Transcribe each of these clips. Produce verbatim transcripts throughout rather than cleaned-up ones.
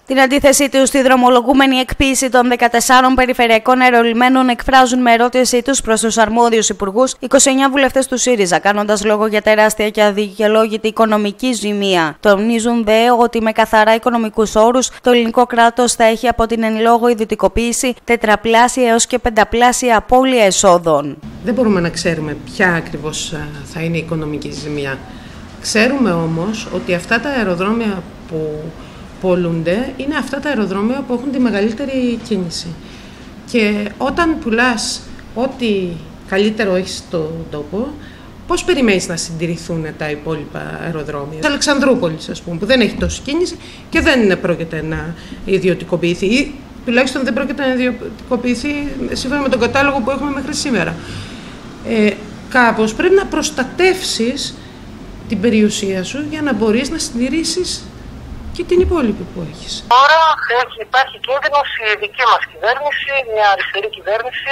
Την αντίθεσή του στη δρομολογούμενη εκποίηση των δεκατεσσάρων περιφερειακών αερολιμένων εκφράζουν με ερώτησή τους προς τους αρμόδιους υπουργούς είκοσι εννέα βουλευτές του ΣΥΡΙΖΑ, κάνοντας λόγο για τεράστια και αδικαιολόγητη οικονομική ζημία. Τονίζουν δε ότι με καθαρά οικονομικούς όρους το ελληνικό κράτος θα έχει από την εν λόγω ιδιωτικοποίηση τετραπλάσια έως και πενταπλάσια απώλεια εσόδων. Δεν μπορούμε να ξέρουμε ποια ακριβώς θα είναι η οικονομική ζημία. Ξέρουμε όμως ότι αυτά τα αεροδρόμια που πολλούνται είναι αυτά τα αεροδρόμια που έχουν τη μεγαλύτερη κίνηση. Και όταν πουλάς ό,τι καλύτερο έχεις στον τόπο, πώς περιμένεις να συντηρηθούν τα υπόλοιπα αεροδρόμια. Της Αλεξανδρούπολης, ας πούμε, που δεν έχει τόση κίνηση και δεν πρόκειται να ιδιωτικοποιηθεί, ή τουλάχιστον δεν πρόκειται να ιδιωτικοποιηθεί σύμφωνα με τον κατάλογο που έχουμε μέχρι σήμερα. Ε, κάπως πρέπει να προστατεύσεις την περιουσία σου για να μπορείς να συντηρήσεις και την υπόλοιπη που έχεις. Τώρα υπάρχει κίνδυνος η δική μας κυβέρνηση, μια αριστερή κυβέρνηση,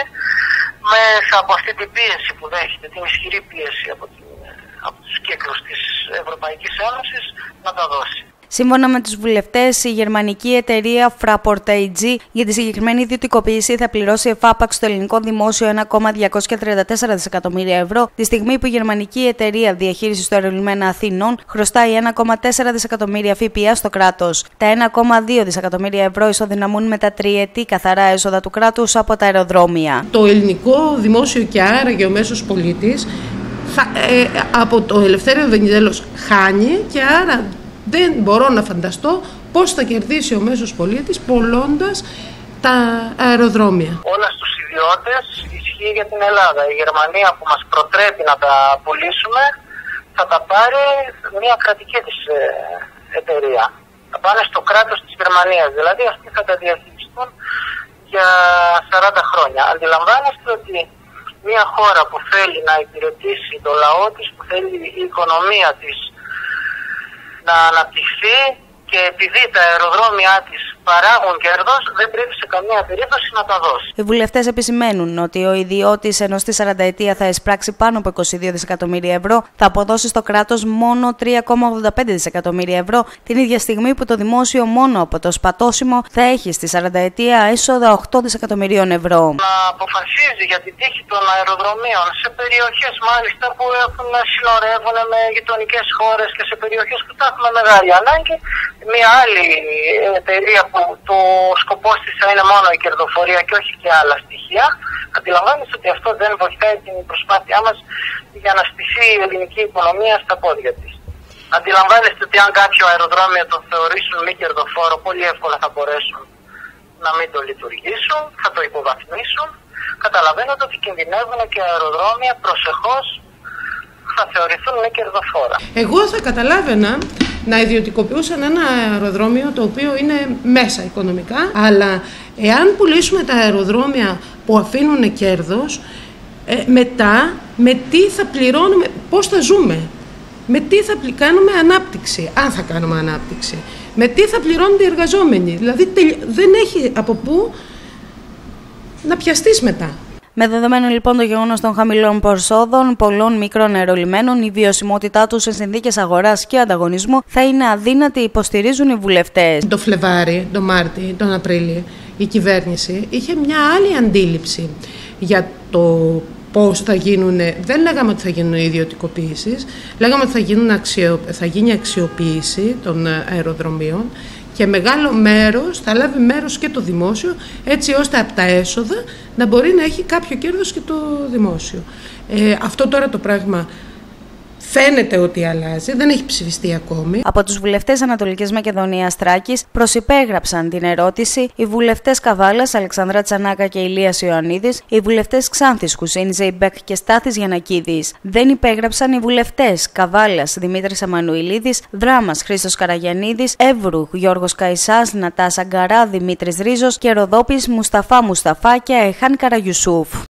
μέσα από αυτή την πίεση που δέχεται, την ισχυρή πίεση από, την, από τους κύκλους της Ευρωπαϊκής Ένωσης, να τα δώσει. Σύμφωνα με τους βουλευτές, η γερμανική εταιρεία Fraport έι τζι για τη συγκεκριμένη ιδιωτικοποίηση θα πληρώσει εφάπαξ στο ελληνικό δημόσιο ένα κόμμα διακόσια τριάντα τέσσερα δισεκατομμύρια ευρώ, τη στιγμή που η γερμανική εταιρεία διαχείρισης του αερολιμένα Αθηνών χρωστάει ένα κόμμα τέσσερα δισεκατομμύρια ΦΠΑ στο κράτος. Τα ένα κόμμα δύο δισεκατομμύρια ευρώ ισοδυναμούν με τα τριετή καθαρά έσοδα του κράτους από τα αεροδρόμια. Το ελληνικό δημόσιο και άραγε ο μέσος πολίτης θα, ε, από το Ελευθέριο Βενιζέλος χάνει και άρα δεν μπορώ να φανταστώ πώς θα κερδίσει ο μέσος πολίτης πωλώντας τα αεροδρόμια. Όλα στους ιδιώτες ισχύει για την Ελλάδα. Η Γερμανία που μας προτρέπει να τα πουλήσουμε θα τα πάρει μια κρατική της εταιρεία. Θα πάνε στο κράτος της Γερμανίας. Δηλαδή αυτοί θα τα διαχειριστούν για σαράντα χρόνια. Αντιλαμβάνεστε ότι μια χώρα που θέλει να υπηρετήσει το λαό της, που θέλει η οικονομία της να αναπτυχθεί και επειδή τα αεροδρόμια της παράγουν κέρδος, δεν πρέπει σε καμία περίπτωση να τα δώσει. Οι βουλευτές επισημαίνουν ότι ο ιδιώτης, ενώ στη σαρανταετία θα εισπράξει πάνω από είκοσι δύο δισεκατομμύρια ευρώ, θα αποδώσει στο κράτος μόνο τρία κόμμα ογδόντα πέντε δισεκατομμύρια ευρώ, την ίδια στιγμή που το δημόσιο μόνο από το σπατώσιμο θα έχει στη σαρανταετία έσοδα οκτώ δισεκατομμυρίων ευρώ. Να αποφασίζει για την τύχη των αεροδρομίων σε περιοχές μάλιστα που έχουν να συνορεύουν με γειτονικές χώρες και σε περιοχές που τα έχουμε μεγάλη ανάγκη, μια άλλη εταιρεία που το σκοπός της θα είναι μόνο η κερδοφορία και όχι και άλλα στοιχεία. Αντιλαμβάνεστε ότι αυτό δεν βοηθάει την προσπάθειά μας για να στηθεί η ελληνική οικονομία στα πόδια της. Αντιλαμβάνεστε ότι αν κάποιο αεροδρόμιο το θεωρήσουν μη κερδοφόρο, πολύ εύκολα θα μπορέσουν να μην το λειτουργήσουν, θα το υποβαθμίσουν, καταλαβαίνετε ότι κινδυνεύουν και αεροδρόμια προσεχώς θα θεωρηθούν μη κερδοφόρα. Εγώ θα καταλάβαινα να ιδιωτικοποιούσαν ένα αεροδρόμιο το οποίο είναι μέσα οικονομικά, αλλά εάν πουλήσουμε τα αεροδρόμια που αφήνουν κέρδος, ε, μετά με τι θα πληρώνουμε, πώς θα ζούμε, με τι θα κάνουμε ανάπτυξη, αν θα κάνουμε ανάπτυξη, με τι θα πληρώνονται οι εργαζόμενοι, δηλαδή δεν έχει από πού να πιαστείς μετά. Με δεδομένο λοιπόν το γεγονός των χαμηλών προσόδων πολλών μικρών αερολιμένων, η βιωσιμότητά τους σε συνθήκες αγοράς και ανταγωνισμού θα είναι αδύνατη, υποστηρίζουν οι βουλευτές. Το Φλεβάρι, το Μάρτι, τον Απρίλιο, η κυβέρνηση είχε μια άλλη αντίληψη για το πώς θα γίνουν. Δεν λέγαμε ότι θα γίνουν ιδιωτικοποίησεις, λέγαμε ότι θα, γίνουν αξιο, θα γίνει αξιοποίηση των αεροδρομίων. Και μεγάλο μέρος, θα λάβει μέρος και το δημόσιο, έτσι ώστε από τα έσοδα να μπορεί να έχει κάποιο κέρδος και το δημόσιο. Ε, αυτό τώρα το πράγμα φαίνεται ότι αλλάζει, δεν έχει ψηφιστεί ακόμη. Από τους βουλευτές Ανατολικής Μακεδονίας Θράκης προσυπέγραψαν την ερώτηση οι βουλευτές Καβάλας, Αλεξανδρά Τσανάκα και Ηλίας Ιωαννίδης, οι βουλευτές Ξάνθης, Χουσέιν Ζεϊμπέκ και Στάθης Γιαννακίδης. Δεν υπέγραψαν οι βουλευτές Καβάλας, Δημήτρης Αμανουηλίδης, Δράμας, Χρήστος Καραγιαννίδης, Εύρου, Γιώργος Καϊσάς, Νατάσα Γκαρά, Δημήτρης Ρίζος και Ροδόπης Μουσταφά Μουσταφά και Εχάν Καραγιουσούφ.